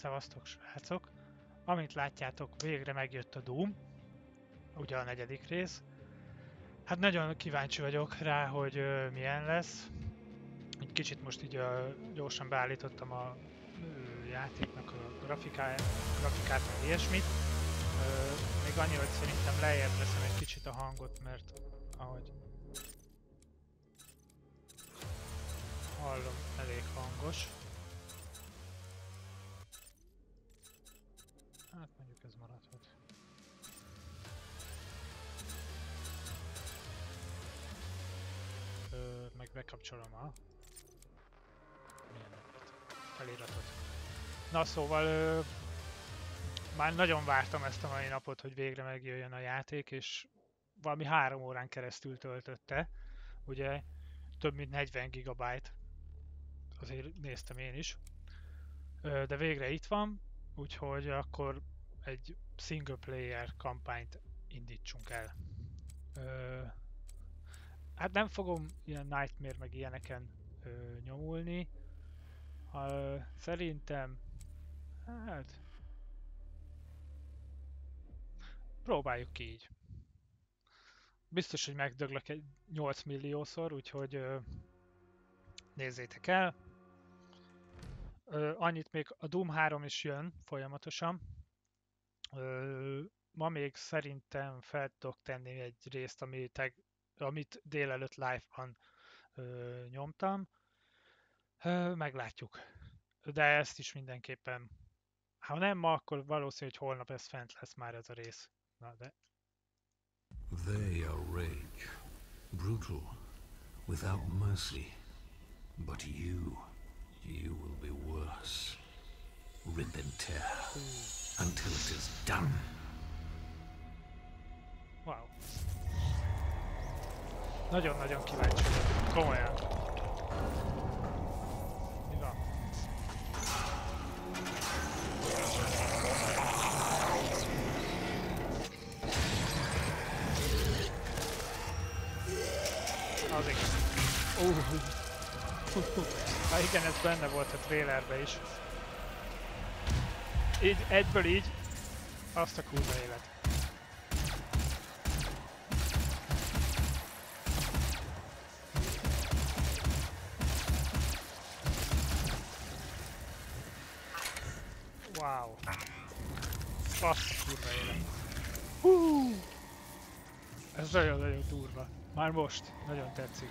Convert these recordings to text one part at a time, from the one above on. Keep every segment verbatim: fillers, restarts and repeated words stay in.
Szevasztok, srácok! Amint látjátok, végre megjött a Doom, ugye a negyedik rész. Hát nagyon kíváncsi vagyok rá, hogy ö, milyen lesz. Egy kicsit most így ö, gyorsan beállítottam a ö, játéknak a grafiká, grafikát, meg ilyesmit. Ö, még annyi, hogy szerintem lejjebb veszem egy kicsit a hangot, mert ahogy hallom, elég hangos. Hát mondjuk ez maradhat. Ö, meg bekapcsolom a feliratot. Na szóval ö, már nagyon vártam ezt a mai napot, hogy végre megjöjjön a játék, és valami három órán keresztül töltötte. Ugye több mint negyven gigabyte, azért néztem én is. Ö, de végre itt van, úgyhogy akkor egy single player kampányt indítsunk el. Ö, hát nem fogom ilyen Nightmare meg ilyeneken ö, nyomulni. Ö, szerintem, hát próbáljuk ki így. Biztos, hogy megdöglök egy nyolc milliószor, úgyhogy ö, nézzétek el. Ö, annyit még a Doom három is jön folyamatosan. Ö, ma még szerintem fel tudok tenni egy részt, amit, amit délelőtt live-ban ö, nyomtam. Ö, meglátjuk. De ezt is mindenképpen, ha nem ma, akkor valószínű, hogy holnap ez fent lesz már ez a rész. Na de... They are rage, brutal, without mercy. But you, you will be worse. Rip and tear, until it is done. Wow. Nagyon-nagyon kíváncsi vagyok. Komolyan. Mi van? Az igaz. Uh. Ha igen, ez benne volt a trailerben is. Így, egyből így, azt a kurva élet. Wow. Azt a kurva élet. Hú! Ez nagyon-nagyon durva. Már most. Nagyon tetszik.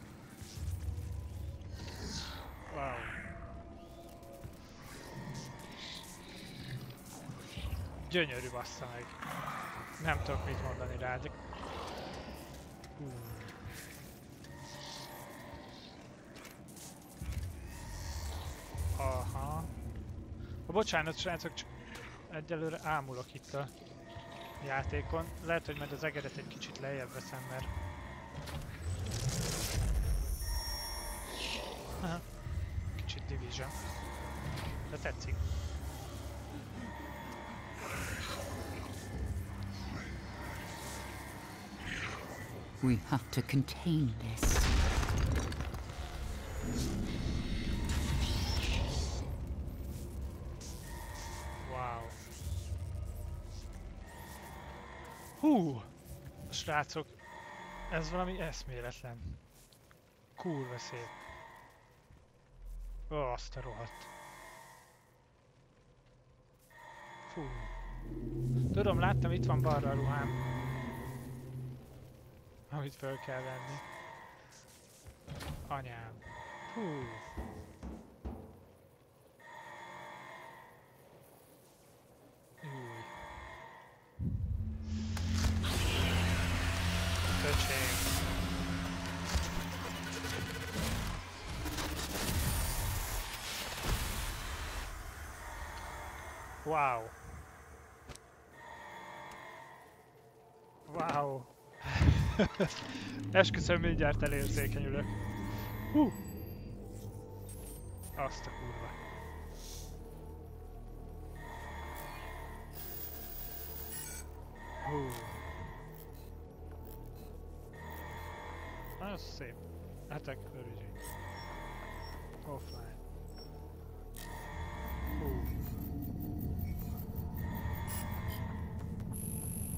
Wow. Gyönyörű, bassza meg. Nem tudok mit mondani rá, de... Hú. Aha. A bocsánat, srácok, csak egyelőre ámulok itt a játékon. Lehet, hogy majd az egeret egy kicsit lejjebb veszem, mert... Aha. Kicsit Division. De tetszik. We have to contain this. Wow. Hú! Srácok, ez valami eszméletlen. Kurva szép. Ó, azt a rohadt. Fú. Tudom, láttam, itt van balra a ruhám. Amit fel kell venni. Anyám. Hú. Új. Köcség. Wow. Wow. Esküszöm, mindjárt elérzékenyülök. Hú. Azt a kurva. Hú. Az szép. Attack origin. Offline. Hú.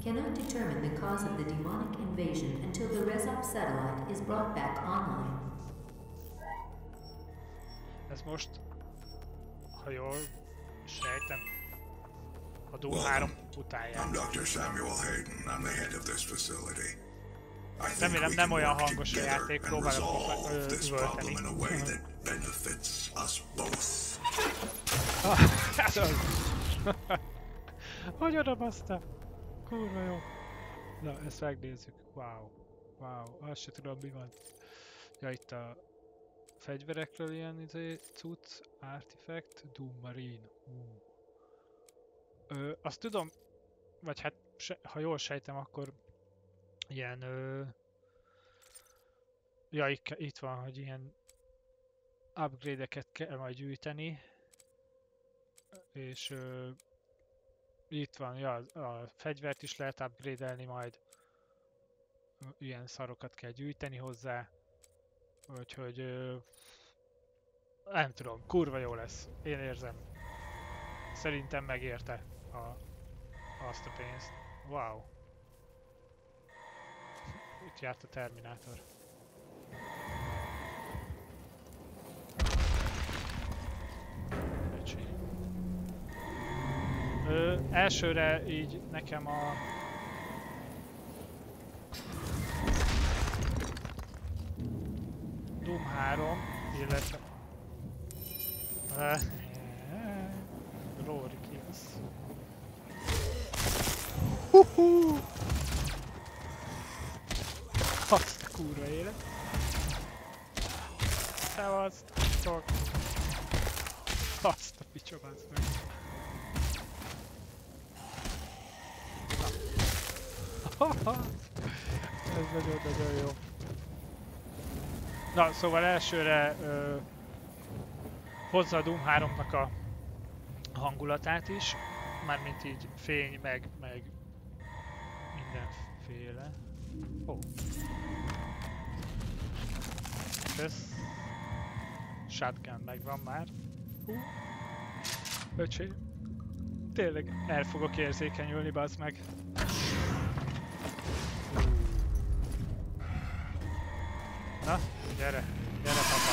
Cannot determine the cause of the demonic invasion until the Rezop satellite is brought back online. Ez most, ha jól sejtem, a Doom három utálják. I'm doctor Samuel Hayden. I'm the head of this facility. I think Remélem we nem can olyan work hangos a together játék, and próbálok resolve ö, this üvölteni. problem in a way that benefits us both. Hát az! Hogy oda baszta? Kurva jó. Na, ezt megnézzük. Wow. Wow. Azt se tudom mi van. Ja, itt a fegyverekről ilyen izé, cucc, artifact, Doom Marine. Uh. Ö, azt tudom, vagy hát se, ha jól sejtem, akkor ilyen ö, ja, itt, itt van, hogy ilyen upgrade-eket kell majd gyűjteni, és ö, itt van, ja, a fegyvert is lehet upgrade-elni majd, ilyen szarokat kell gyűjteni hozzá, úgyhogy ö, nem tudom, kurva jó lesz, én érzem. Szerintem megérte a, azt a pénzt. Wow. Itt járt a Terminátor. Öcsé. Ö, elsőre így nekem a... Doom három, illetve... Uh, Rory Kills. Huhú! Azt a kurva élet. Szevasztok! Azt a picsomát meg. Na. Ez nagyon-nagyon jó. Na, szóval elsőre ö, hozza a Doom háromnak a hangulatát is, mármint így fény, meg, meg mindenféle. Ó. Oh. Kösz. Shotgun megvan már. Hú. Öcsém. Tényleg el fogok érzékenyülni, bazd meg. Na, gyere, gyere papa.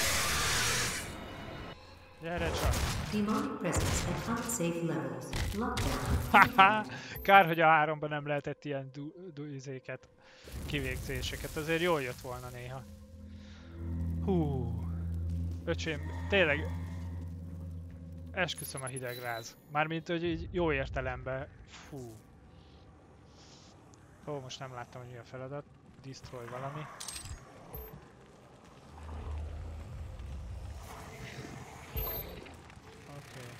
Gyere csak. Demonic presence at unsafe levels. Lockdown. Haha! Kár, hogy a háromban nem lehetett ilyen du- du- izéket, kivégzéseket. Azért jól jött volna néha. Hú. Öcsém, tényleg esküszöm a hidegráz. Mármint, hogy így jó értelemben. Fú. Ó, most nem láttam, hogy mi a feladat. Destroy valami. Oké. Okay.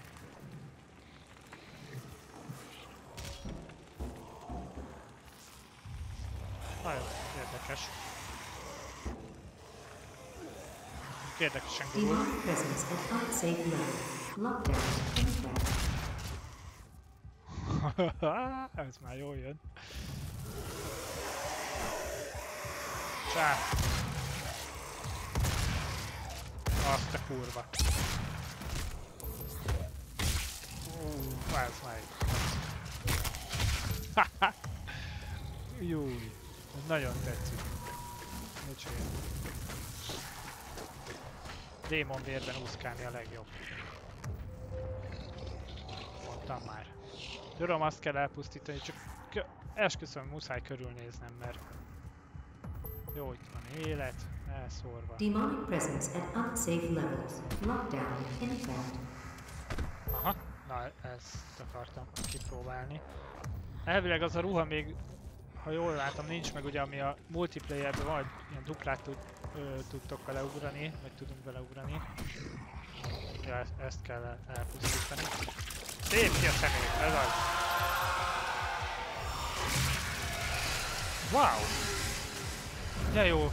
Nagyon érdekes. Érdekesen gurul. Demonic presence at unsafe levels. Lockdown. Impact. Ez már jól jön. Csá! Azt a kurva. Ú, ez meg. Júj, ez nagyon tetszik. Bocsánat. Démon vérben úszkálni a legjobb. Mondtam már. Tudom, azt kell elpusztítani, csak esküszöm, muszáj körülnéznem, mert jó, itt van élet, elszórva. Demonic presence at unsafe levels. Lockdown. Impact. Aha, na ezt akartam kipróbálni. Elvileg az a ruha még, ha jól látom, nincs meg, ugye, ami a multiplayerben van, hogy ilyen duplát tud, ö, tudtok vele ugrani, vagy tudunk vele ugrani. Ja, ezt, ezt kell elpusztítani. Szép ki a szemét, ez az! Wow! De jó!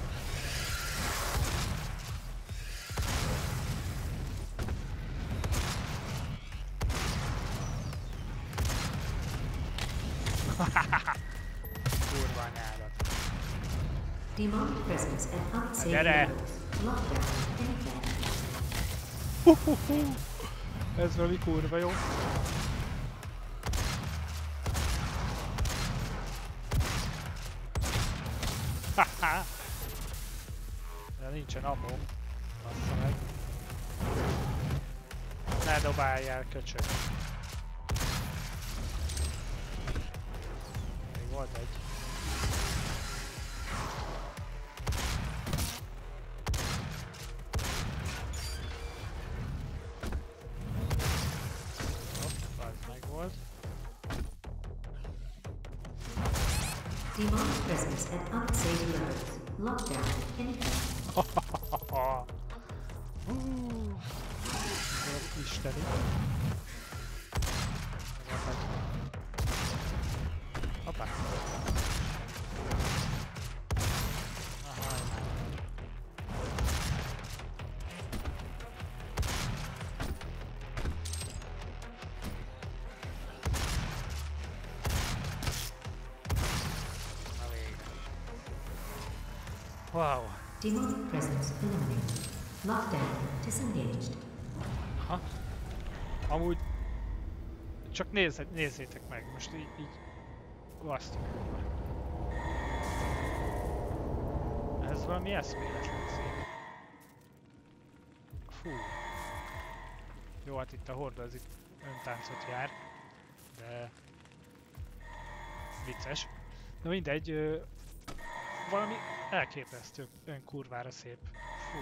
Kurva anyádat. Demonic presence at unsafe Gyere! levels. Lockdown. Impact. Huhuhu. Ez valami kurva jó. De nincsen ammo. Bassza meg. Ne dobáljál, köcsög. Még volt egy. Hopp, az meg volt. Demonic presence at unsafe levels. Lockdown in effect. Isteni. Hoppá. Aha. Na végre. Wow. Demonic presence eliminated. Lockdown disengaged. Ha? Amúgy csak nézz, nézzétek meg, most így, így azt. Ez valami eszméletlen szép. Fú. Jó, hát itt a horda az itt öntáncot jár, de vicces. Na mindegy, ö, valami elképesztő, önkurvára szép. Fú.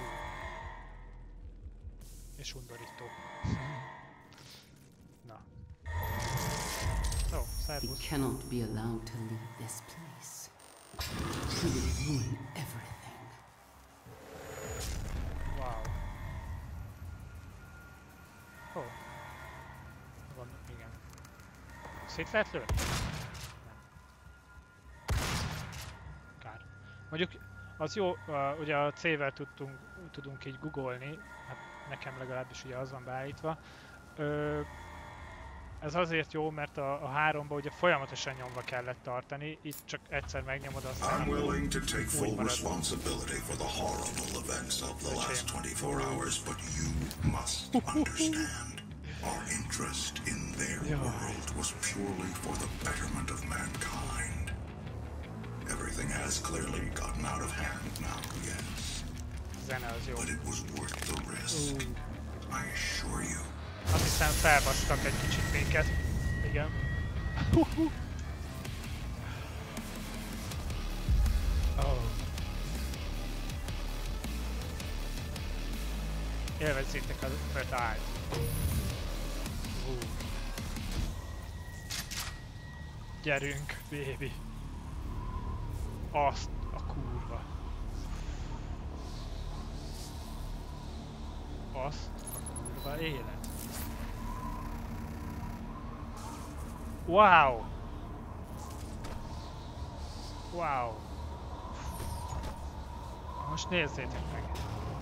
És undorító. Na. Ó, oh, He szervusz. cannot be allowed to leave this place. He will ruin everything. Wow. Ó. Oh. Van, igen. Szét lehet lőni? Nem. Kár. Mondjuk az jó, uh, ugye a C-vel tudtunk, tudunk így googolni, hát nekem legalábbis ugye az van beállítva. Ö, ez azért jó, mert a, a háromba ugye folyamatosan nyomva kellett tartani, itt csak egyszer megnyomod, aztán I'm willing to take úgy full marad. responsibility for the horrible events of the last twenty-four hours, but you must understand. Our interest in their world was purely for the betterment of mankind. Everything has clearly gotten out of hand now, yes. Zene az jó. But it was worth the risk. I assure you. Azt hiszem felbasztak egy kicsit minket. Igen. Oh. Élvezzétek az öt állt. Uh. Gyerünk, baby. Azt a kurva. Azt a kurva élet. Wow! Wow! Most nézzétek meg!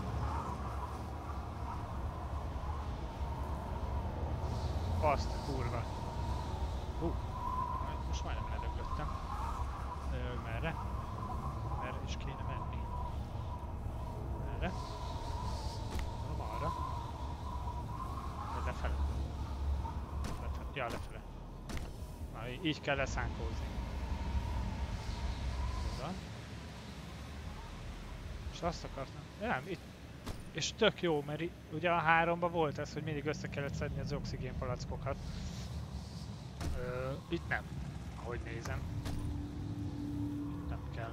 Azt a kurva! Hú! Most majdnem ledöglöttem. Ö, merre? Merre is kéne menni? Merre? Nem arra. Vagy lefele? Lefele. Ja, lefele. Na, így kell leszánkózni. Oda. És azt akartam... Nem, itt... És tök jó, mert ugye a háromban volt ez, hogy mindig össze kellett szedni az oxigénpalackokat. Ö, itt nem, ahogy nézem. Itt nem kell.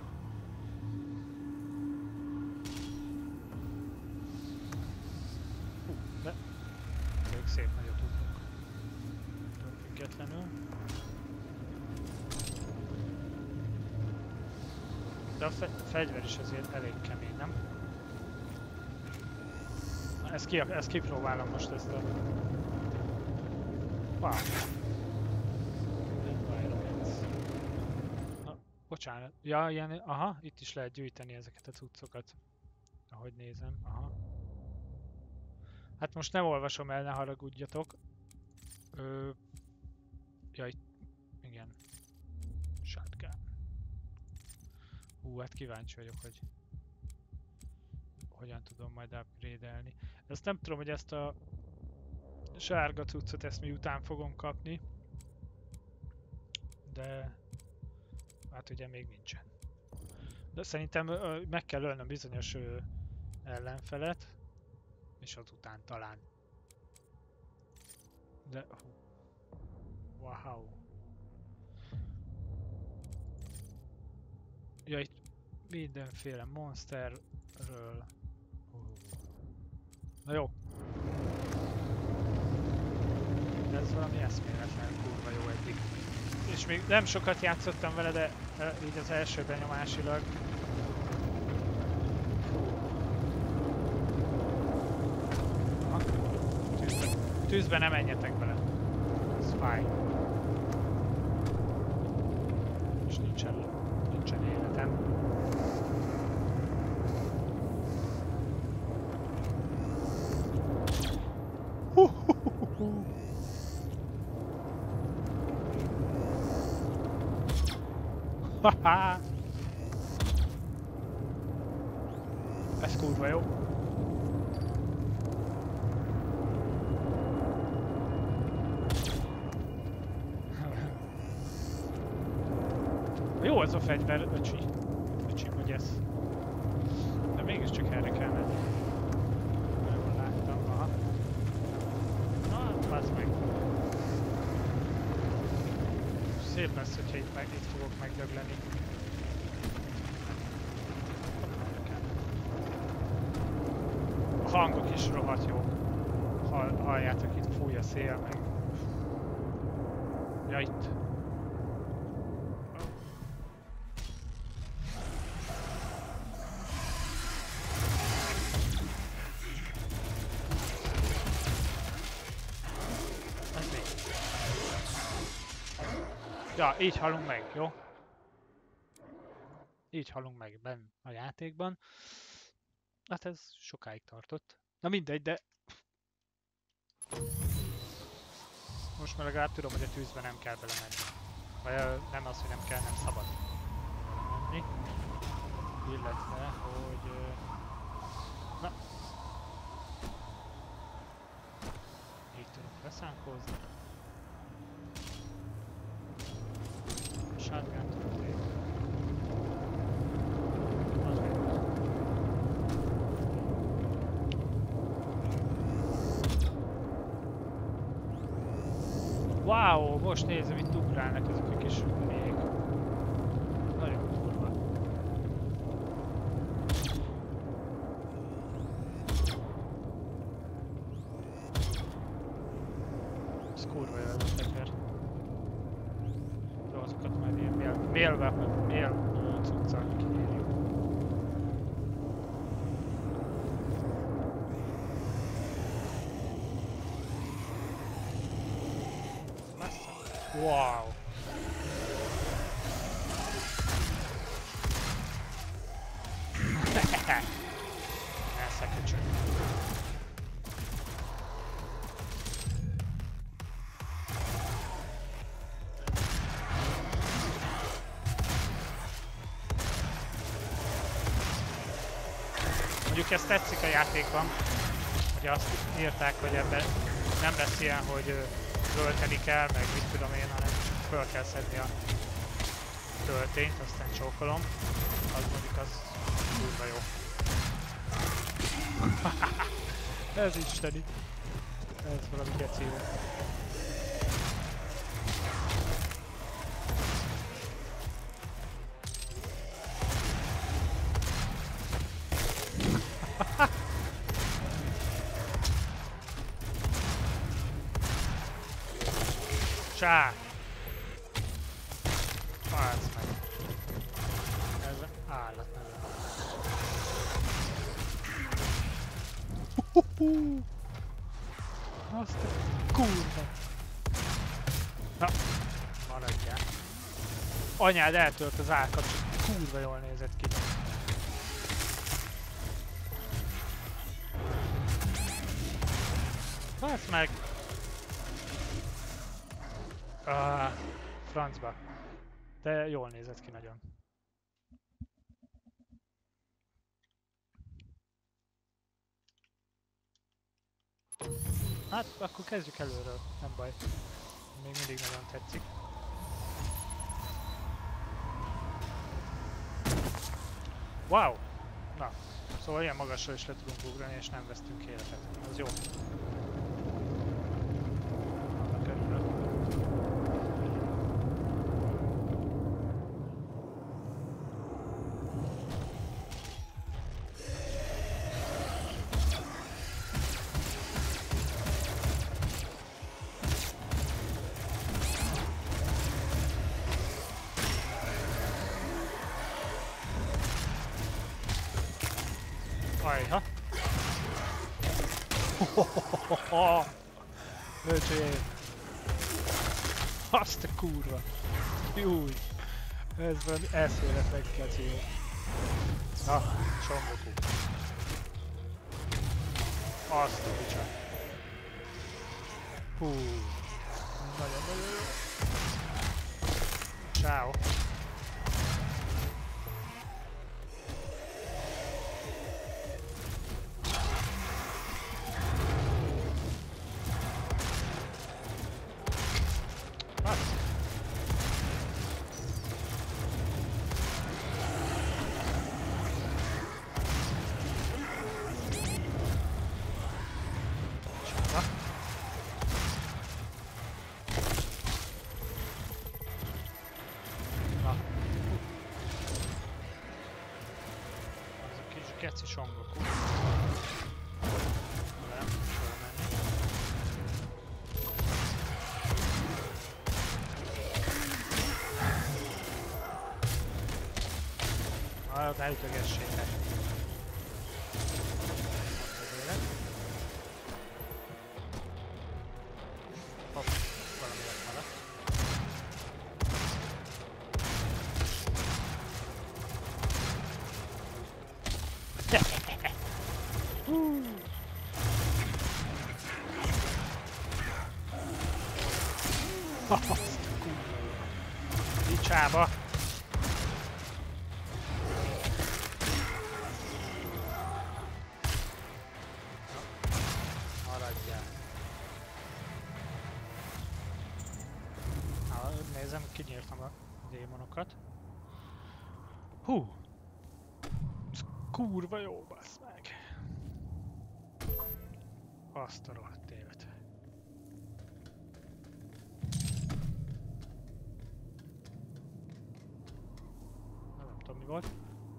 Hú, de... Elég szép nagyot tudunk. Től függetlenül. De a fe fegyver is azért elég kemény, nem? Na, ezt, ki, ezt kipróbálom most, ezt a... Wow! Environments. Na, bocsánat. Ja, ilyen... Aha, itt is lehet gyűjteni ezeket a cuccokat. Ahogy nézem, aha. Hát most nem olvasom el, ne haragudjatok. Ö... Ja, itt... Igen. Shotgun. Hú, hát kíváncsi vagyok, hogy hogyan tudom majd upgrade-elni. Ezt nem tudom, hogy ezt a sárga cuccot ezt miután fogom kapni. De hát ugye még nincsen. De szerintem ö, meg kell ölnöm bizonyos ö, ellenfelet, és azután talán. De... hú. Wow. Ja, itt mindenféle monsterről... Hú. Na jó. Ez valami eszméletlen kurva jó eddig. És még nem sokat játszottam vele, de uh, így az első benyomásilag. Aha. Tűzbe. Tűzbe ne menjetek bele. Ez fáj. És nincsen, nincsen életem. Haha! Ez kurva jó. Jó az a fegyver, öcsi. Öcsi, hogy ez. De mégiscsak erre kell menni. Jól láttam, aha. Na, bazd meg. Szép lesz, hogyha itt, meg, itt fogok megdögleni. A hangok is rohadt jó. Hall, halljátok, itt fúj a szél, meg... Ja, itt. Ja, így halunk meg, jó? Így halunk meg benn a játékban. Hát ez sokáig tartott. Na mindegy, de... Most már legalább tudom, hogy a tűzbe nem kell belemenni. Vagy nem az, hogy nem kell, nem szabad belemenni. Illetve, hogy... Na. Így tudunk leszámkozni. Shotgun tudok lépni. Az meg. Wow, most nézem, itt ugrálnak ezek a kis hülyék. Nagyon durva. Ez kurva jó ez a fegyver. Jó, azokat majd ilyen mél, mélve, mél cuccal kinyírjuk. Wow! Elszekücsök. Mondjuk ezt tetszik a játékban, hogy azt írták, hogy ebben nem lesz ilyen, hogy tölteni kell, meg mit tudom én, hanem föl kell szedni a töltényt, aztán csókolom. Az mondjuk az kurva jó. Ez isteni. Ez valami geci jó. Csá! Fász meg. Ez állat nem. Huhuhu! Azt a kurva! Na, maradjál. Anyád eltölt az állkapcsot, kurva jól nézett ki. Fász meg! Ah, francba. De jól nézett ki nagyon. Hát, akkor kezdjük előről, nem baj. Még mindig nagyon tetszik. Wow! Na, szóval ilyen magasra is le tudunk ugrani, és nem vesztünk életet. Az jó. Annak örülök. Ajha! Hohohohoho! Öcsém! Azt a kurva! Júj! Ez valami eszméletlen kecé. Na, Son Goku. Azt a picsa. Hú! Nagyon-nagyon jó. Ciao. Geci Son Goku. Nem, fog menni. Ah, ne ütögessétek. Hopp, valami lett maradt. Picsába! Maradjál! Na, nézem, kinyírtam a démonokat. Hú! Ez kurva jó, bassz meg! Azt a rohadt évet. Nem tudom mi volt.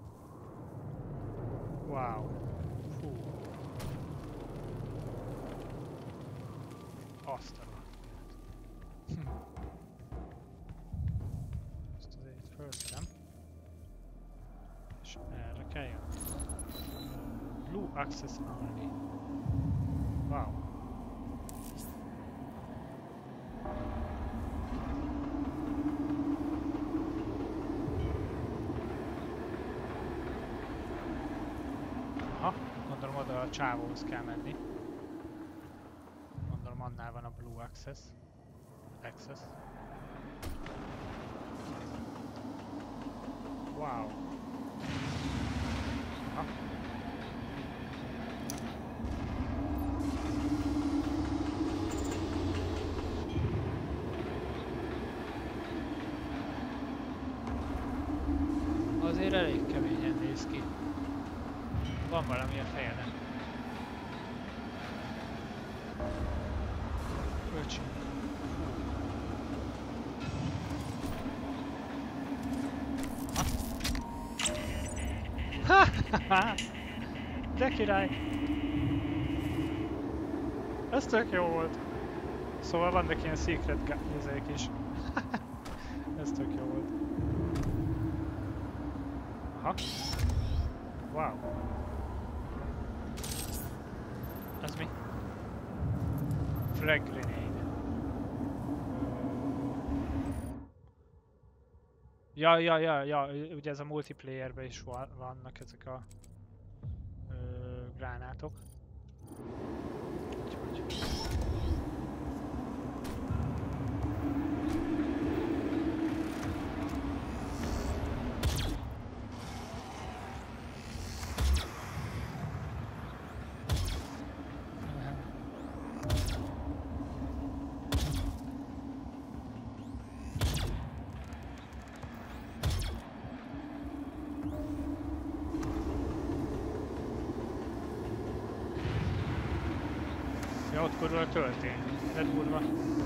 Wow. Fú. Azt a rohadt évet. Hm. Ezt azért itt fölszedem. És erre kell jönni. Blue Access Only. Wow. Aha, gondolom oda a csávóhoz kell menni. Gondolom annál van a Blue Access. Access. Wow. Aha. Azért elég keményen néz ki. Van valami a fejeden. Öcsi. Ha! De király! Ez tök jó volt. Szóval vannak ilyen secret izék is. Ez tök jó volt. Aha. Wow. Ez mi? Frag grenade. Ja, ja, ja, ja, ugye ez a multiplayerben is vannak ezek a ö, gránátok. Úgyhogy... Ja, ott kurva a töltény. De durva.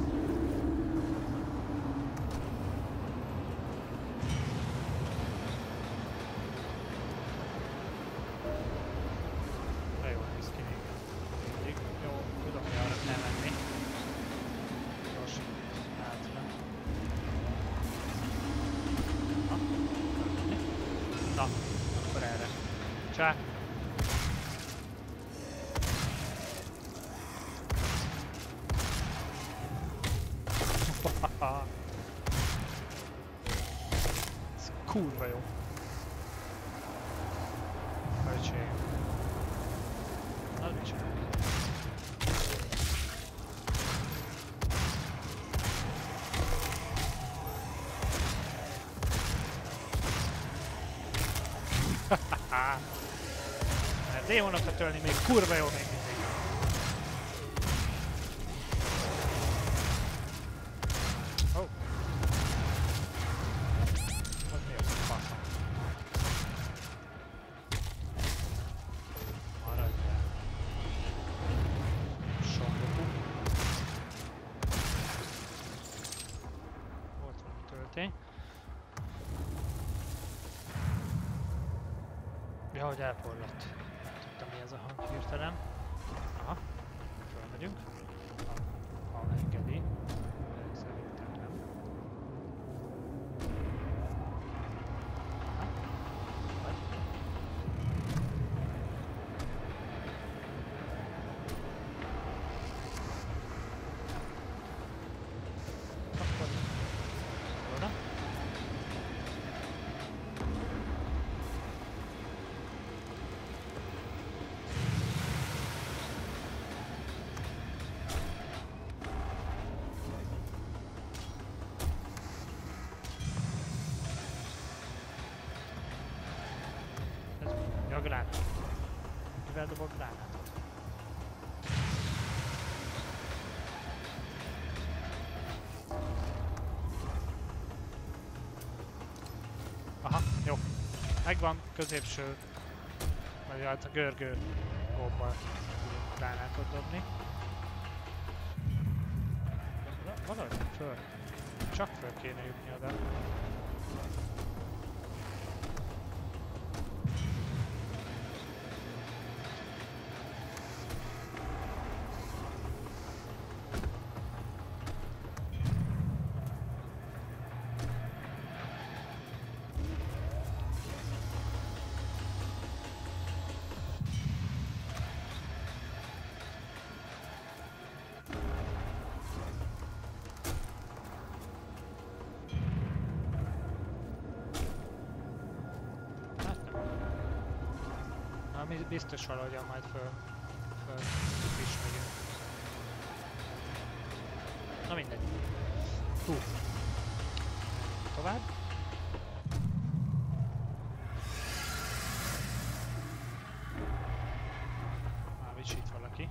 De jól néz ki még. Mindig. Jó, tudom, hogy arra kell menni. Gyorsan hátra. Na, Na, akkor erre. Csá! Ez kurva jó. Öcsém. Na, mit csinálj? Mert démonokat ölni még kurva jó még mindig. Oh. Az mi az a faszom? Maradjál. Songoku. Volt valami töltény. Ja, hogy elporlott. Nem tudtam, mi ez a hang hirtelen. Aha. Fölmegyünk. Ha, ha engedi. De szerintem nem. Aha. Vagy. Akkor. Oda. Ja, gránát. Mivel dobok gránátot? Aha, jó. Megvan, középső. Vagy hát a görgő gombbal tudunk gránátot dobni. Valahogy föl. Csak föl kéne jutni oda. Biztos valahogyan majd föl, föl is megyünk. Na mindegy. Hú. Tovább. Már vicsít valaki.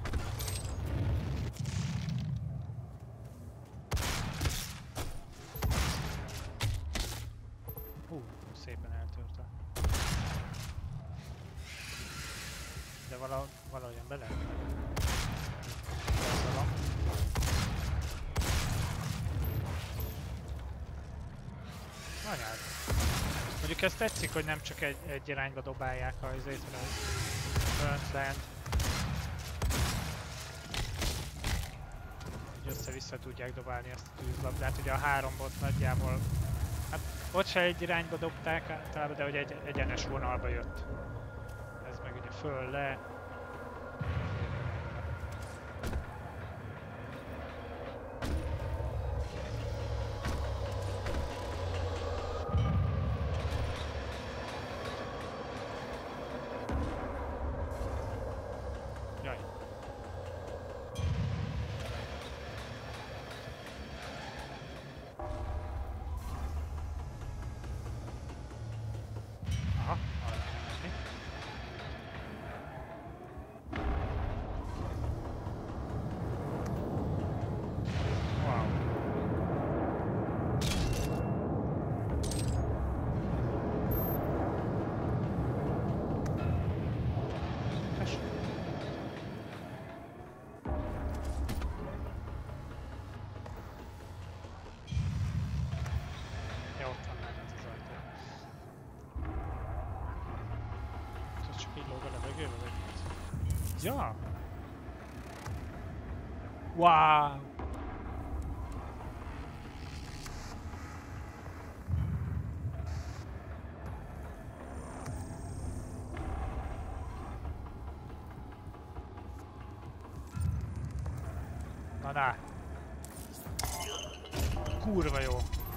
Hú, szépen eltörte. De vala, valahogyan bele. Anyád. Mondjuk ezt tetszik, hogy nem csak egy, egy irányba dobálják a izét, hanem fönt, lent. Hogy össze-vissza tudják dobálni ezt a tűzlabdát. Ugye a három bot nagyjából, hát ott se egy irányba dobták általában, de hogy egy egyenes vonalba jött. Ez meg ugye föl, le. Jaj. Aha, arra kell menni. Ja. Wow. Na, na. Kurva jó.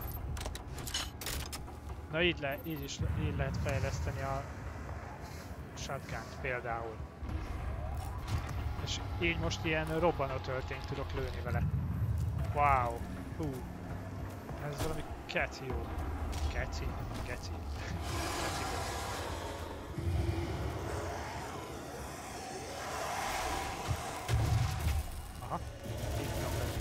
Na így, le, így is így lehet fejleszteni a shotgunt például. És így most ilyen robbanó töltényt tudok lőni vele. Wow. Hú. Ez valami keci jó. Keci? Keci. Keci. Aha. Így tudom lenni.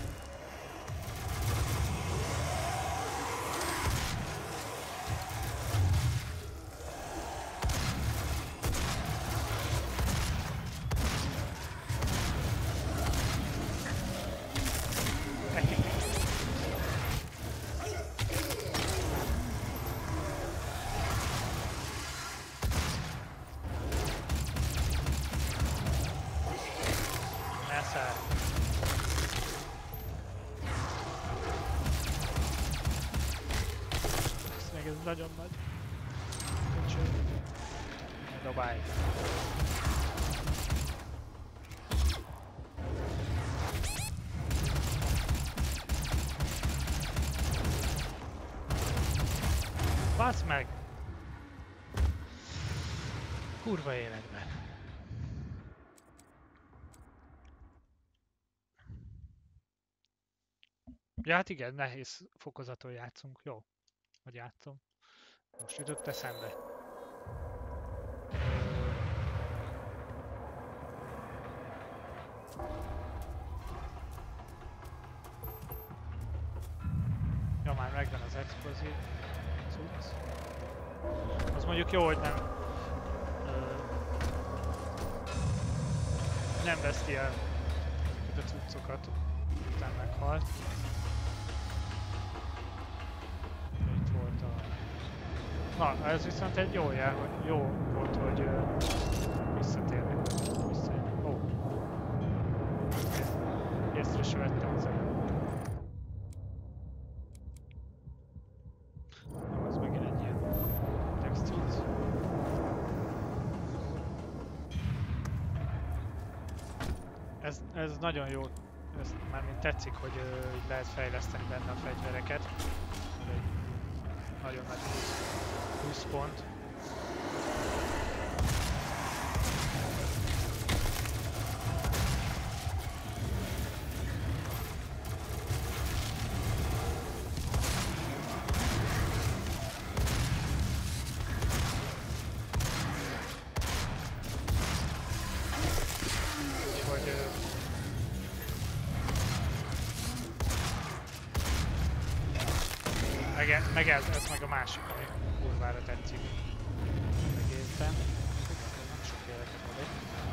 Ez nagyon nagy. Köcsög. Ne dobálj. Basz meg! Kurva életben. Ja, hát igen, nehéz fokozaton játszunk. Jó, hogy játszom. Most jutott eszembe. Ja, már megvan az explozív cucc. Az mondjuk jó, hogy nem... Ö, nem veszti el a cuccokat, utána meghalt. Itt volt a... Na, ez viszont egy jó jel, hogy jó volt, hogy uh, visszatérnek. Visszajönnek. Ó. Oh. Észre se vettem az előbb. Nem, ez megint egy ilyen textúz. Ez, ez nagyon jó. Ez mármint tetszik, hogy uh, így lehet fejleszteni benne a fegyvereket. Egy nagyon nagy pluszpont. Úgyhogy meg, meg ez, ez meg a másik, ami kurvára tetszik egészben. Nem sok életet adok.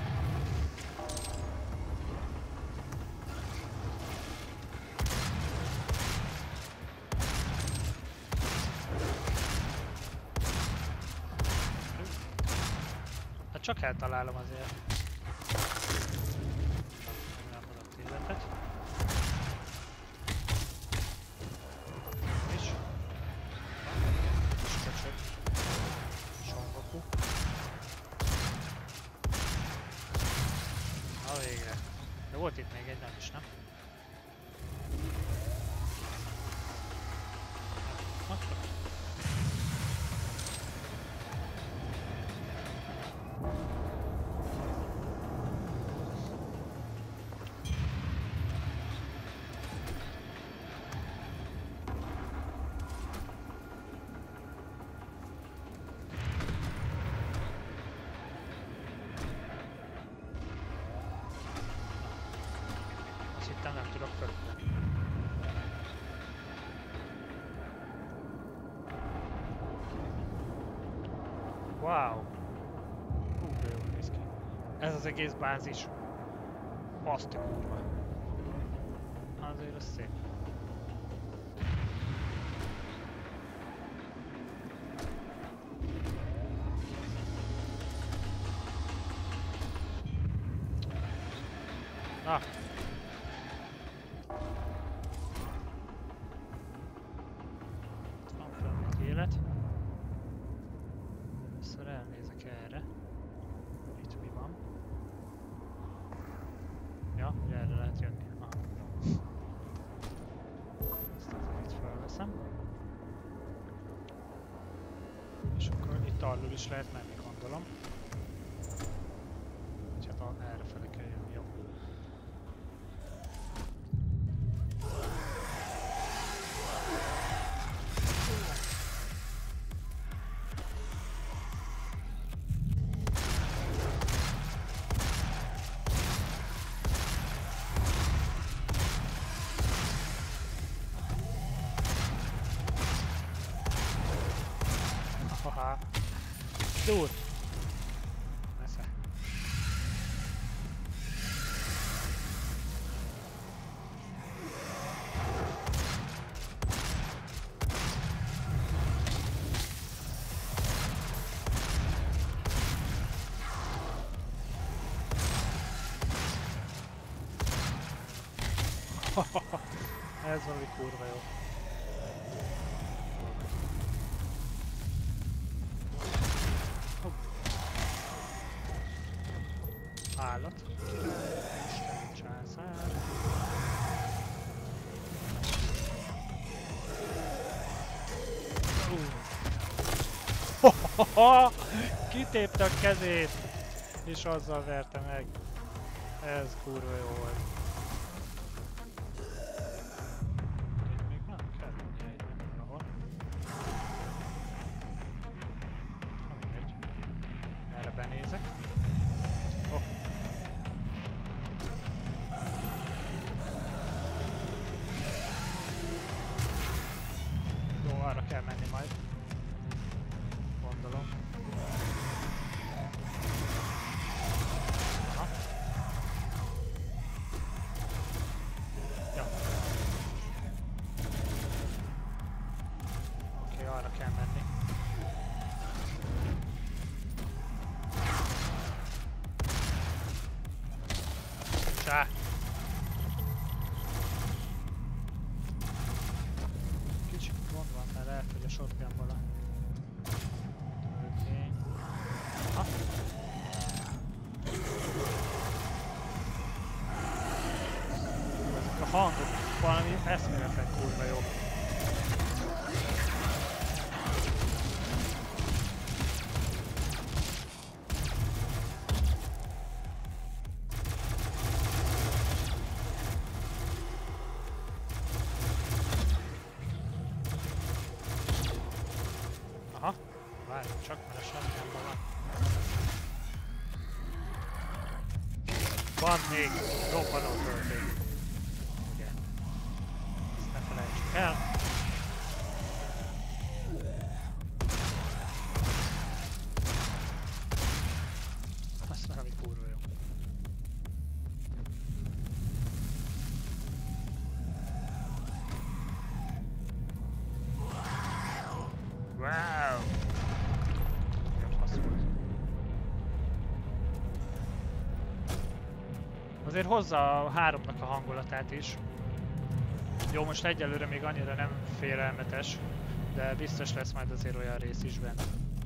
Hát csak eltalálom azért. Nem adott életet. Volt itt még egy, nem is, nem? Nem tudok fölülni. Wow! Hú, de jól néz ki. Ez az egész bázis. Azt a kurva. Azért az szép. Ah. Van fel még élet. Először elnézek erre. Itt mi van? Ja, ugye erre lehet jönni. Aha, jó. Ezt akkor itt felveszem. És akkor itt alul is lehet menni, gondolom. Hát erre fele kell jönni, jó. Haha. Dur! Messze. Ez valami kurva jó. Állat. Isten császár. Uh. Kitépte a kezét, és azzal verte meg. Ez kurva jó volt. Még nem kell lennie egyben valahol. Na mindegy. Erre benézek. Oh. Jó, arra kell menni majd. Gondolom. Aha. Ja. Oké, okay, arra kell menni. Csá! Kicsit gond van, mert lehet, hogy a shotgunból a töltény. Aha. Ezek a hangok valami eszméletlen kurva jó. Aha, várjunk csak, mert a shotgunban van. Van még robbanó töltény. Ugye. Ezt ne felejtsük el. Azt valami kurva jó. Wow! Jó fasz volt. Azért hozza a háromnak a hangulatát is. Jó, most egyelőre még annyira nem félelmetes, de biztos lesz majd azért olyan rész is benne.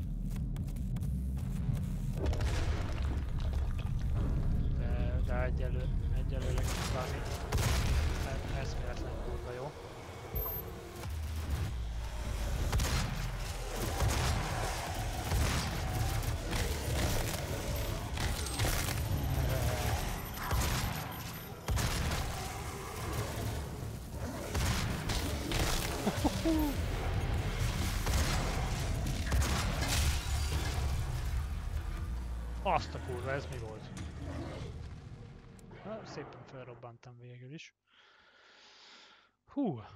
De, de egyelő, egyelőre valami eszméletlen kurva jó. Azt a kurva, ez mi volt? Na, szépen felrobbantam végül is. Hú!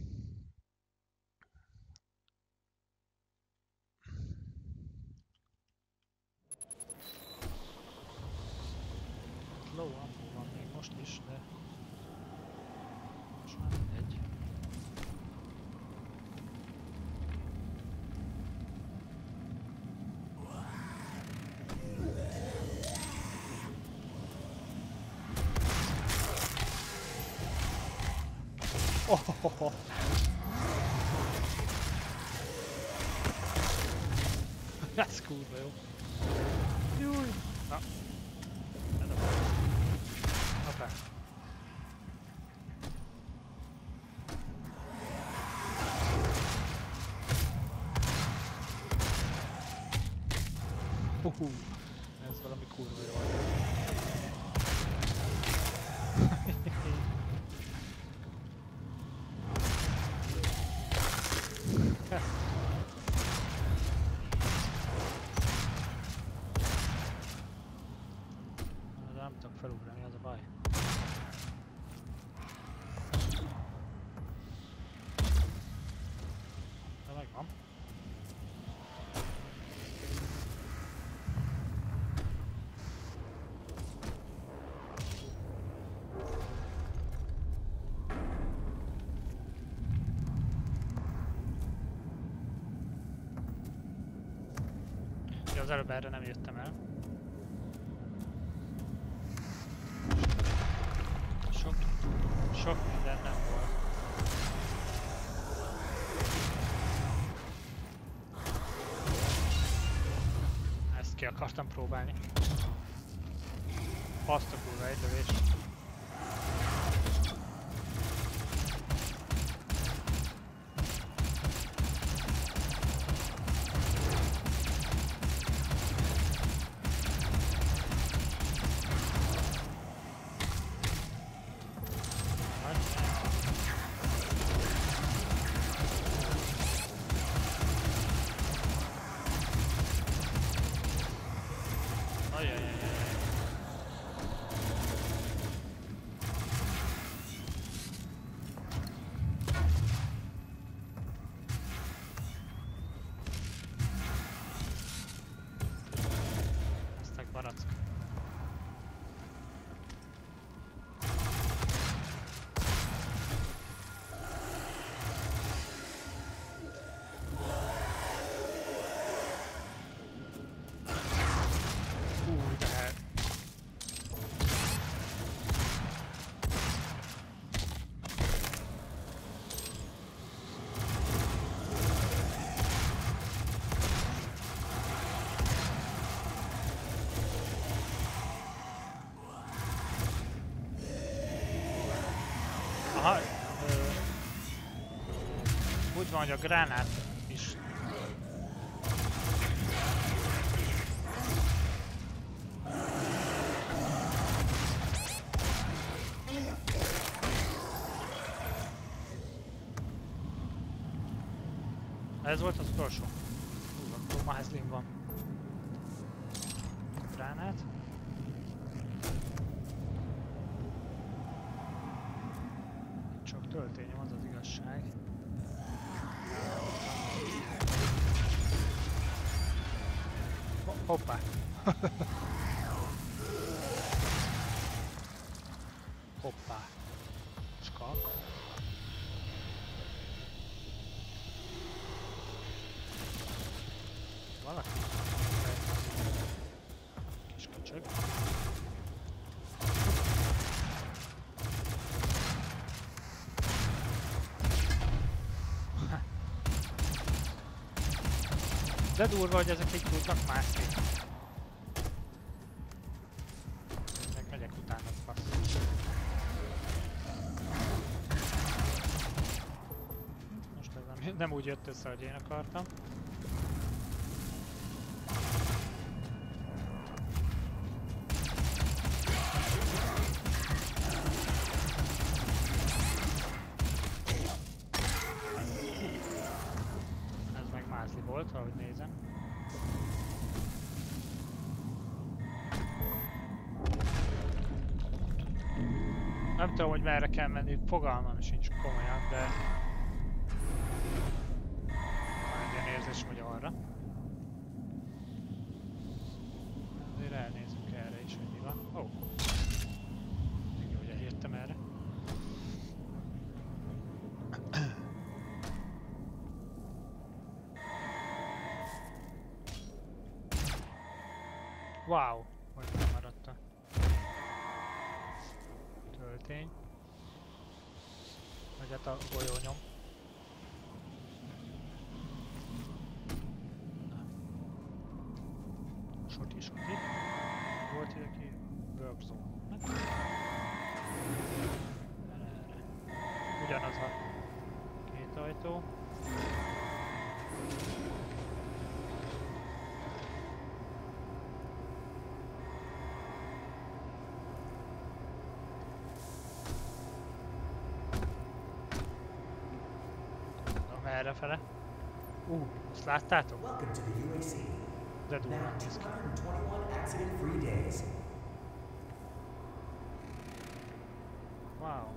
Low ammo van még most is, de... most már mindegy. Oh, oh, oh. Ez kurva jó. Júj! Na. Ez a baj. Hoppá. Uhú. Ez valami kurva jó. Nem tudok felugrani, az a baj. De megvan. Ja, az előbb erre nem jöttem el. Sok, sok minden nem volt. Ezt ki akartam próbálni. Azt a kurva egy lövés. Barack. Új, de... Aha, ö, úgy van, hogy a gránát is. Ez volt az utolsó. Hú, akkor Mászlin van. Gránát. Csak töltényem, az az igazság. Hoppá! Hoppá! Skak. Valaki? Kis köcsög. De durva, hogy ezek így tudnak mászni. Meg megyek utána, fasz. Most ez nem, nem úgy jött össze, hogy én akartam. Ez meg mázli volt, ahogy nézem. Nem tudom, hogy merre kell menni, fogalmam sincs komolyan, de... Van egy ilyen érzésem, hogy arra. Azért elnézünk erre is, hogy mi van. Ó! Oh. Jó, hogy eljöttem erre. Wow! Hogy elmaradt a töltény. amiket a golyó nyom. Soti, soti. Volt ide ki? Work zone. Ugyanaz a két ajtó. Na, errefele. Ú, uh, azt láttátok? Welcome to the U A C. De durván Now néz ki. two hundred twenty-one accident-free days. Wow.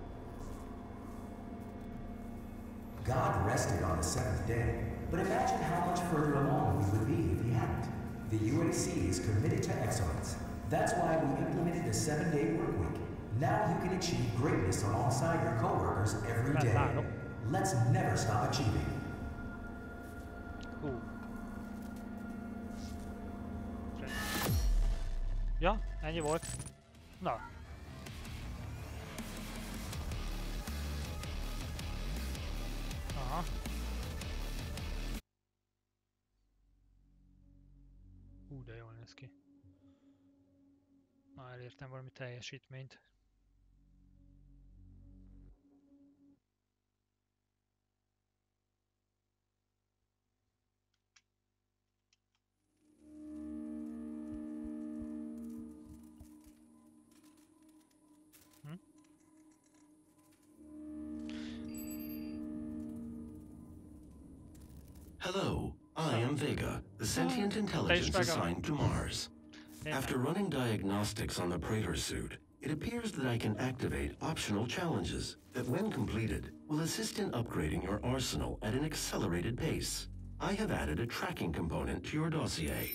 God rested on the seventh day, but imagine how much further along we would be if he hadn't. The U A C is committed to excellence. That's why we implemented the seven-day work week. Now you can achieve greatness alongside your coworkers every day. Let's never stop achieving. Hú. Ja, ennyi volt. Na. Aha. Hú, de jól néz ki. Na, elértem valami teljesítményt. Hello, I am Vega, the sentient intelligence assigned to Mars. After running diagnostics on the Praetor suit, it appears that I can activate optional challenges that, when completed, will assist in upgrading your arsenal at an accelerated pace. I have added a tracking component to your dossier.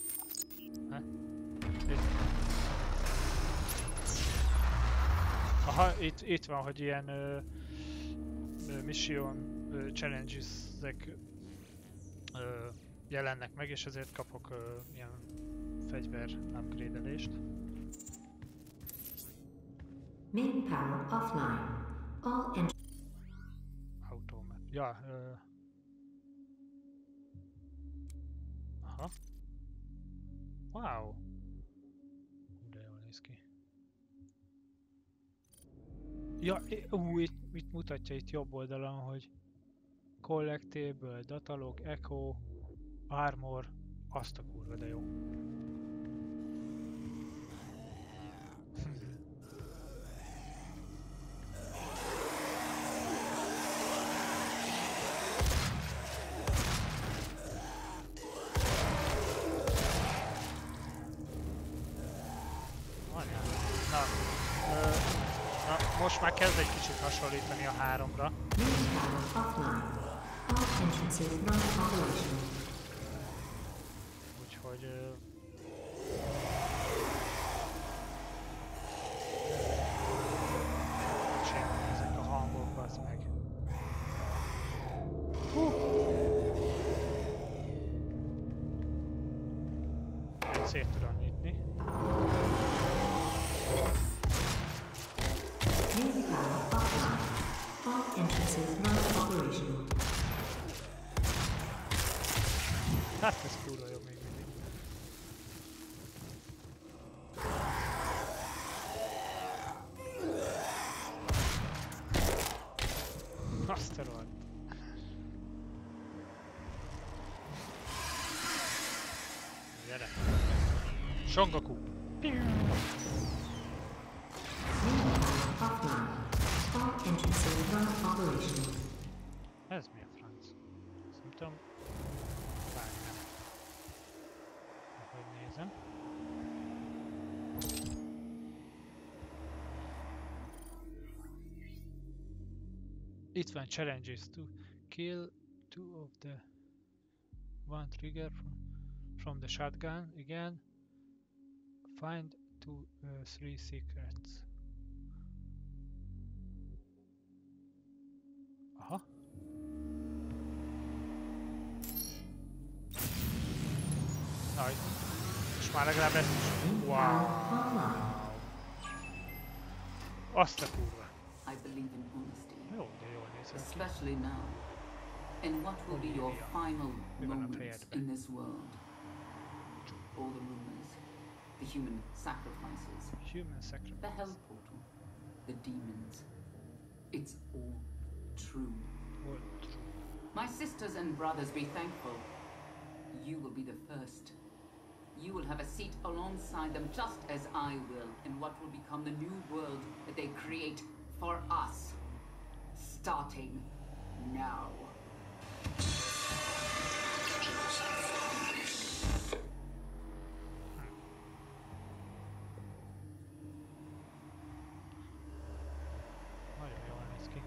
Aha, itt, itt van, hogy ilyen ö, ö, mission ö, challenges-ek ö, jelennek meg, és ezért kapok ö, ilyen fegyver upgrade-elést. Main power offline. All en- Automap. Ja, ö... Aha. Wow. De jól néz ki. Ja, ú, itt, itt mutatja itt jobb oldalon, hogy Collectible, Datalog, Echo, Armor, azt a kurva, de jó. Na, ö, na, most már kezd egy kicsit hasonlítani a háromra. Main power offline. All entrances non-operational. Úgyhogy... Ö, Csinálni ezek a hangok, bazd meg. Hú! Szét tudom nyitni. Main power offline. All entrances non-operational. Hát ez kurva jobb még mindig. Azt a rohadt. Gyere! Songoku! Offline. All entrances non-operational. Ez mi a franc? Ezt nem tudom. Várjál. Hogy nézem. Itt van challenges to kill two of the one trigger from, from the shotgun, igen. Find two, uh, three secrets. Aha. Na, és már legalább ezt is. Wow. Azt a kurva. I believe in honesty. Jó, de jól nézem ki. Especially now. And what will be your final moments in this world? All the rumors, the human sacrifices, Human sacrifice. the hell portal, the demons. It's all true. All true. My sisters and brothers, be thankful. You will be the first. You will have a seat alongside them just as I will in what will become the new world that they create for us. Starting now. Nagyon jól néz ki.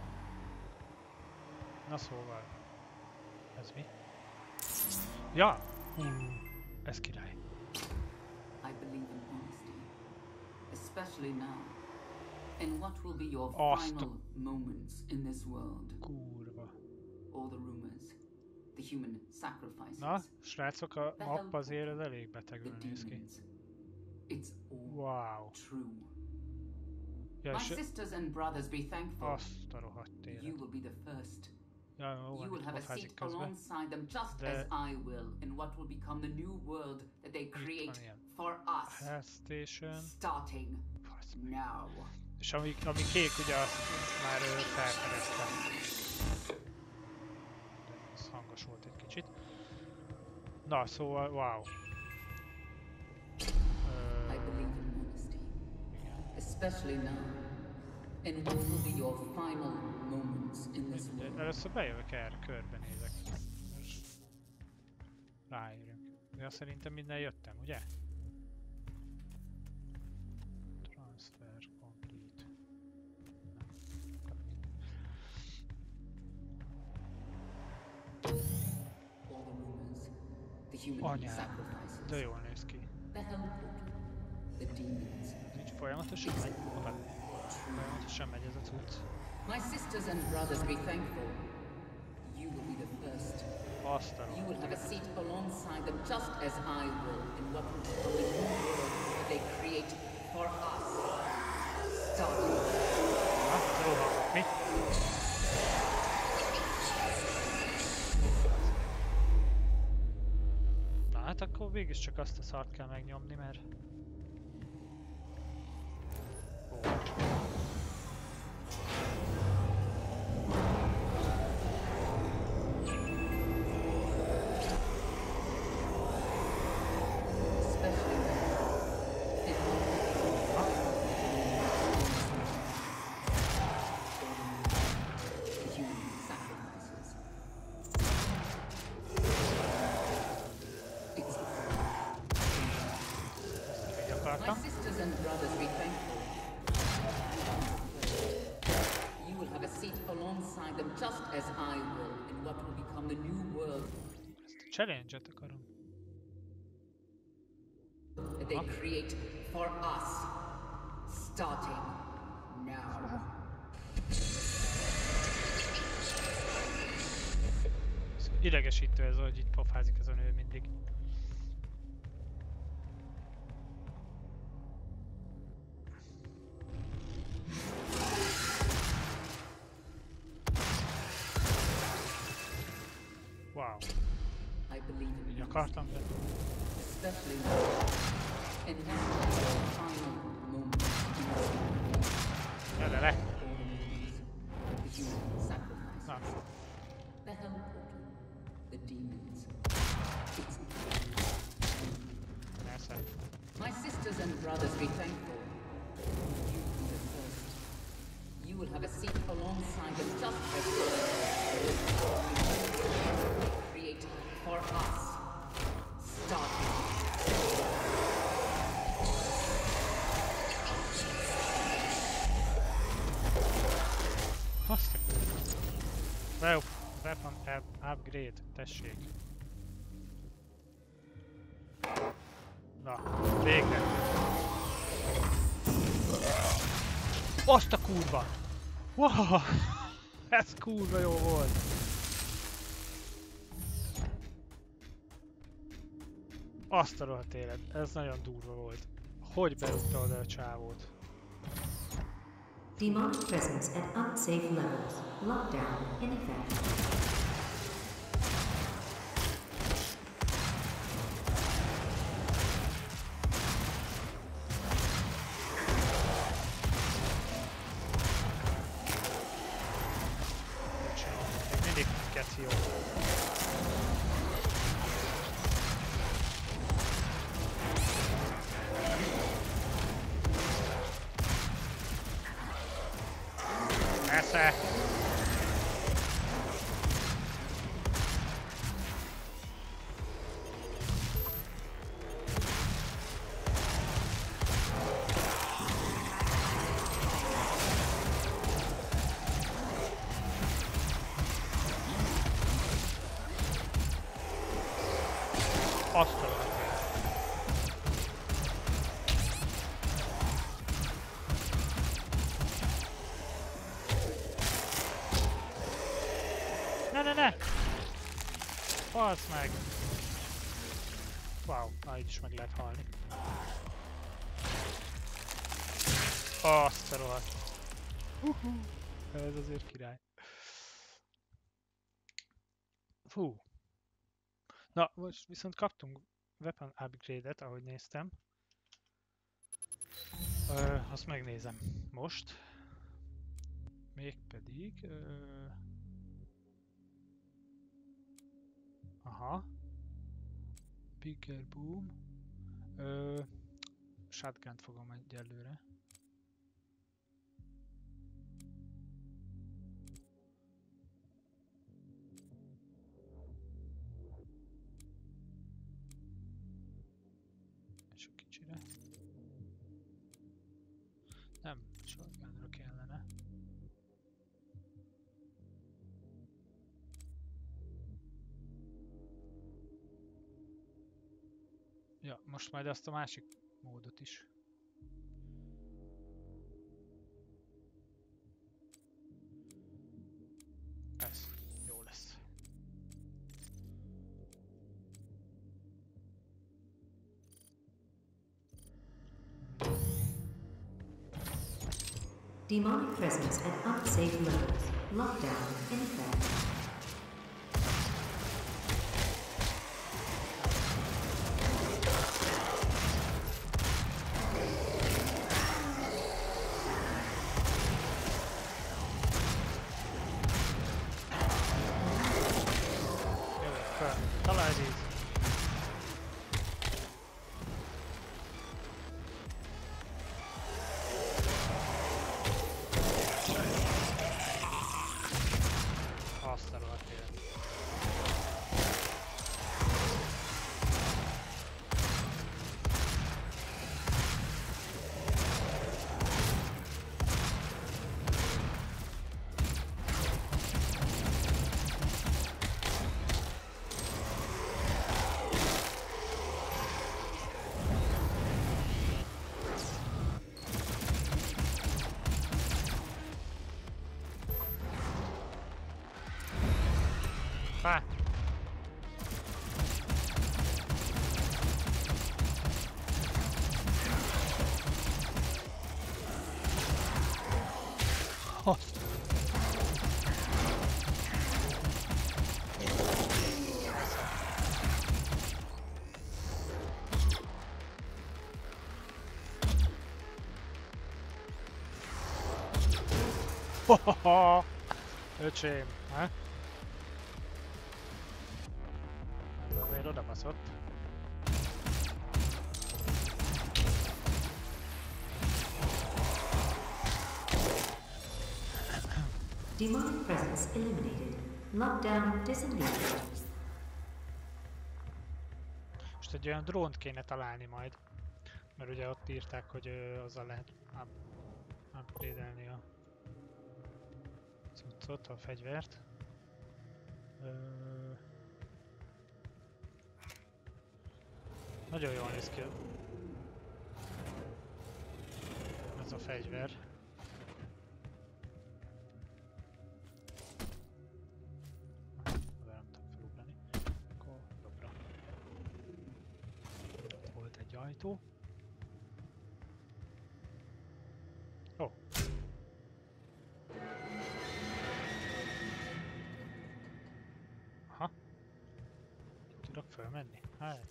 Na szóval, ez mi? Ja! Hú, ez király. I believe in honesty, especially now. And what will be your Azt final moments in this world? kurva. All the rumors, the human sacrifices, Na, srácok, a the map hell azért az portal, elég the betegül néz ki. demons. It's all Wow. true. Ja, My és sisters and brothers, be thankful. azt a rohadt You télet. will be the first. Ja, jó, You van, will itt have a pofázik seat közben. alongside them just De- as I will in what will become the new world that they van create ilyen. for us. Health Station. Starting Fasz. now. És ami, ami kék, ugye azt már ö, felfedeztem. De ez hangos volt egy kicsit. Na, szóval, wow. I Ö, believe in honesty, especially now. And what will be your final moments in this de world? először bejövök erre, körbenézek. És ráérünk. Ja, szerintem minden jöttem, ugye? Transfer complete. All the rumors, the human Anyám, de sacrifices, jól néz ki. the hell portal, the demons. Nincs folyamatosan megy? Oda. Folyamatosan megy ez a cucc. My sisters and brothers, be thankful. You will be the first. Azt a You rohadt. will have a seat alongside them just as I will in what will become the new world that they create for us. Starting Na, rohanok, mi? Na hát akkor végig csak azt a szart kell megnyomni, mert... Ó. especially now. And what the human sacrifices. It's Így my akartam. sisters and brothers, be thankful. You will have a seat alongside them just as I will in what will become the new world Ezt a challenge-et akarom. that they create for us. Starting now. Ez idegesítő ez, hogy így pofázik ez a nő mindig. Wow, I believe in így you, akartam, de... especially now. And what will be your final moment in this world? Gyere le! All the rumors, the human sacrifices, Na, the hell portal, the demons. It's persze. my sisters and brothers, be thankful. You will be the first. You will have a seat alongside them just as create for us. Starting. Azt a kurva. Well, weapon up, upgrade, tessék. Na, végre. Azt a kurva! Wow! Ez kurva jó volt! Azt a rohadt élet, ez nagyon durva volt. Hogy berúgta oda a csávót? Demonic presence at unsafe levels. Lockdown in effect. Ne, ne, ne! Halsz meg! Wow, na így is meg lehet halni. Azt a rohadt! Huhu! Ez azért király. Fú! Na, most viszont kaptunk weapon upgrade-et, ahogy néztem. Ö, azt megnézem most. Mégpedig... Ö... Aha. Bigger boom. Ö... Shotgun-t fogom egyelőre. Sok kicsire. Nem, shotgunra kellene. Ja, most majd azt a másik módot is. Ez jó lesz. Demonic presence at unsafe levels. Lockdown in effect. Há! Azt! Hahaha! Öcsém, ha? Miért oda baszott? Demonic presence eliminated. Lockdown disengaged. Most egy olyan drónt kéne találni majd. Mert ugye ott írták, hogy ö, azzal lehet upgrade-elni a cuccot, a fegyvert. Ö... Nagyon jól néz ki ez a fegyver. Nem tudom felugrani. Akkor jobbra. Ott volt egy ajtó. Ó. fölmenni? Hát...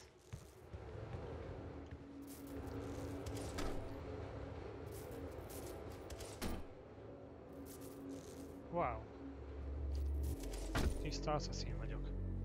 Wow. Tiszta asszaszín vagyok.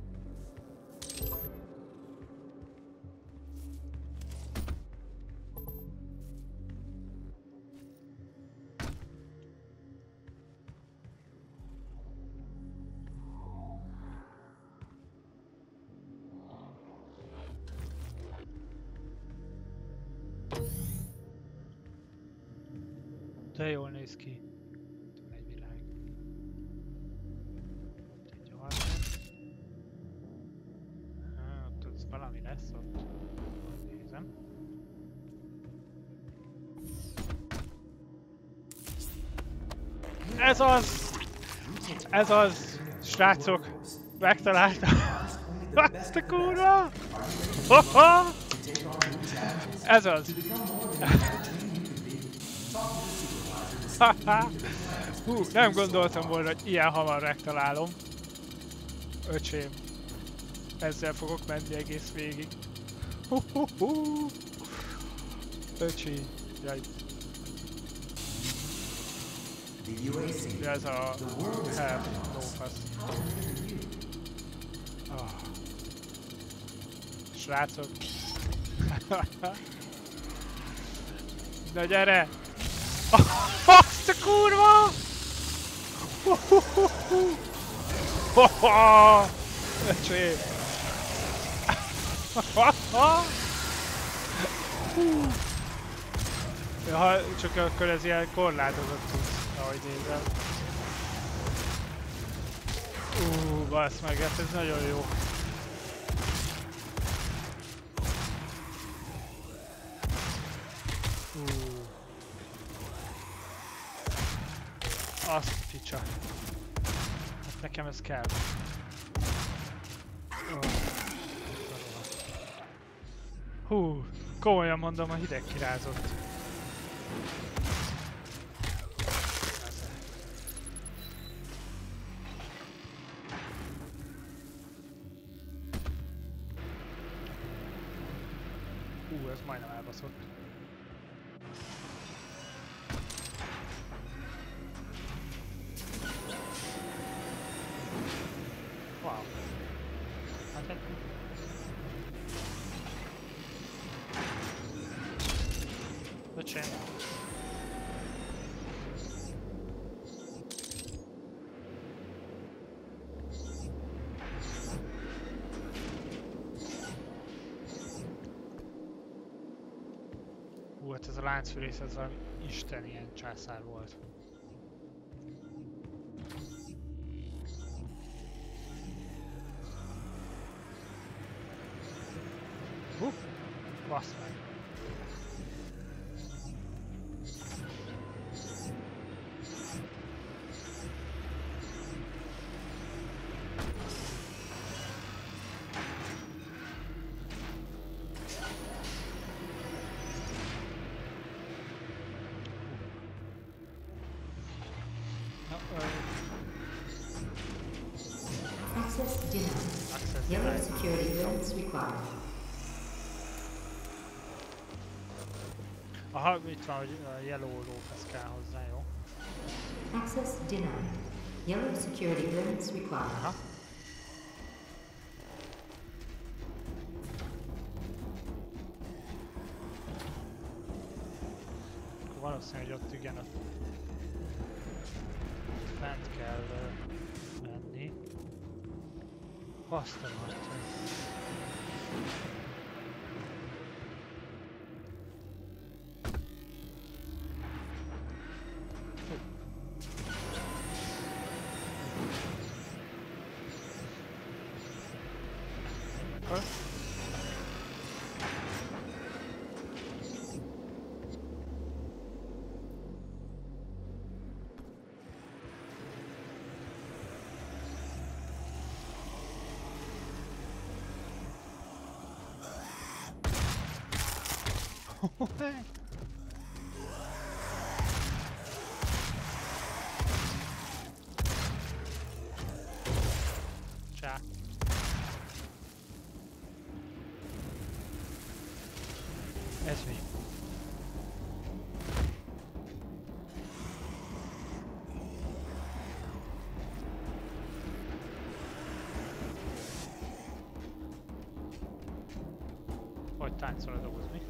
De jól néz ki. Egy világ. Ott egy harcos. Ah, ott az valami lesz ott. Nézem. Ez az! Ez az! Srácok! Megtaláltam! Azt a kurva! Hoho! Ez az! Hú, nem gondoltam volna, hogy ilyen hamar megtalálom. Öcsém. Ezzel fogok menni egész végig. Hú, hú, hú. Öcsém. Jaj. Ez a... Help, lófasz. Oh. Srácok. Na gyere! Azt a kurva! Öcsém! Ja, csak akkor ez ilyen korlátozott tudsz, ahogy nézem. Ú, bassz meg, ez nagyon jó. Ú. Azt a picsa. Hát nekem ez kell. Oh. Hú, komolyan mondom, a hideg kirázott. Hú, ez majdnem elbaszott. Wow. Hát egy... Öcsém. Hú, hát ez a láncfűrész, ez valami isten ilyen császár volt. Hú, bassz meg. Access denied. Yellow security clearance required. Aha, itt van, hogy a yellow lófasz kell hozzá, jó? Access denied. Yellow security clearance required. Aha. Akkor valószínűleg, hogy ott igen, ott fent kell uh, menni. Azt a marcsa. Csá. Ez mi? Hogy táncol a doboz, mi?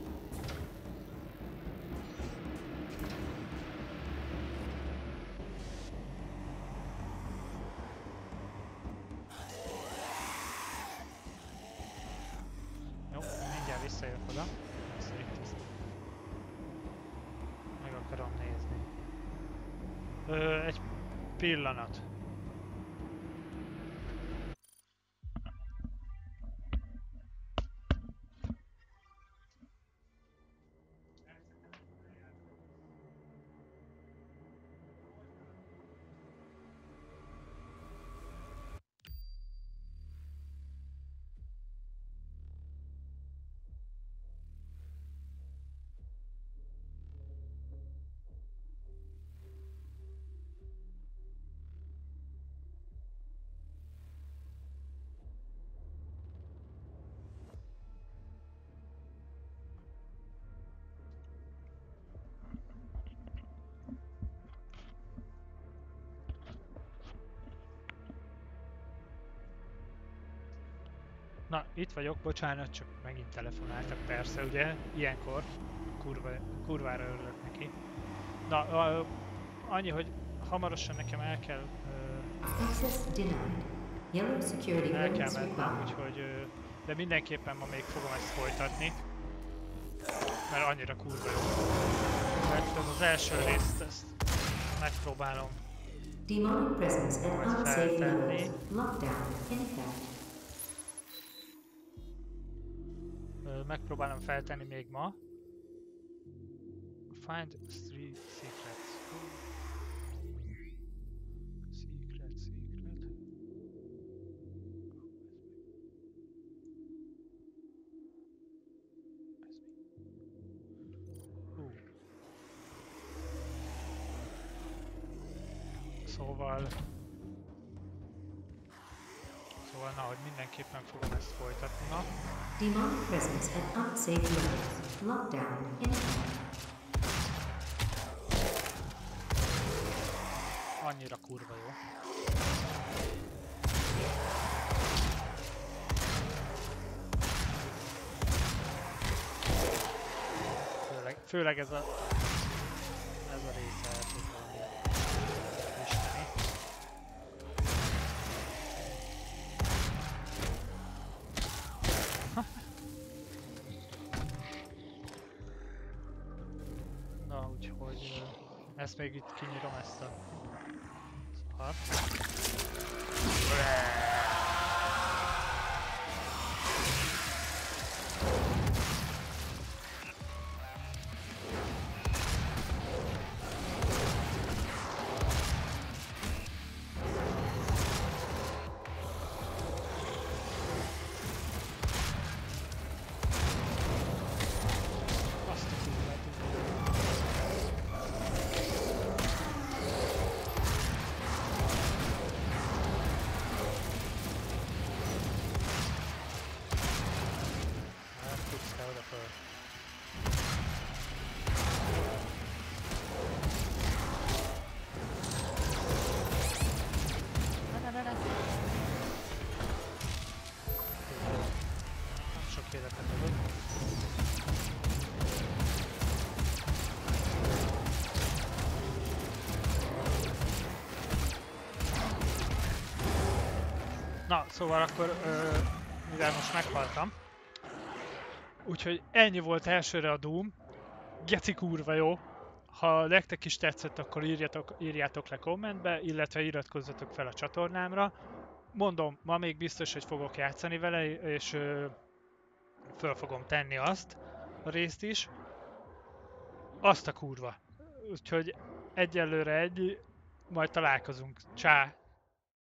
Jó, mindjárt visszajövök oda. Ezt itt ezt meg akarom nézni. Ö, egy pillanat. Na, itt vagyok, bocsánat, csak megint telefonáltak, persze, ugye, ilyenkor kurva, kurvára örülök neki. Na, uh, annyi, hogy hamarosan nekem el kell, uh, el kell mennem, úgyhogy, uh, de mindenképpen ma még fogom ezt folytatni, mert annyira kurva jó. Mert az első részt ezt megpróbálom majd feltenni. Megpróbálom feltenni még ma. Find three secrets. Secret, secret. Uh. Szóval... Szóval, na, hogy mindenképpen fogom ezt folytatni ma. Demonic presence at unsafe levels. Lockdown in effect. Annyira kurva jó. Főleg, főleg ez a... ez a része el tud valami isteni. Na, úgyhogy ezt még itt kinyírom, ezt a szart. Na, szóval akkor, ö, mivel most meghaltam, úgyhogy ennyi volt elsőre a Doom, geci kurva jó, ha nektek is tetszett, akkor írjatok, írjátok le kommentbe, illetve iratkozzatok fel a csatornámra. Mondom, ma még biztos, hogy fogok játszani vele, és ö, föl fogom tenni azt, a részt is. Azt a kurva. Úgyhogy egyelőre ennyi, majd találkozunk. Csá!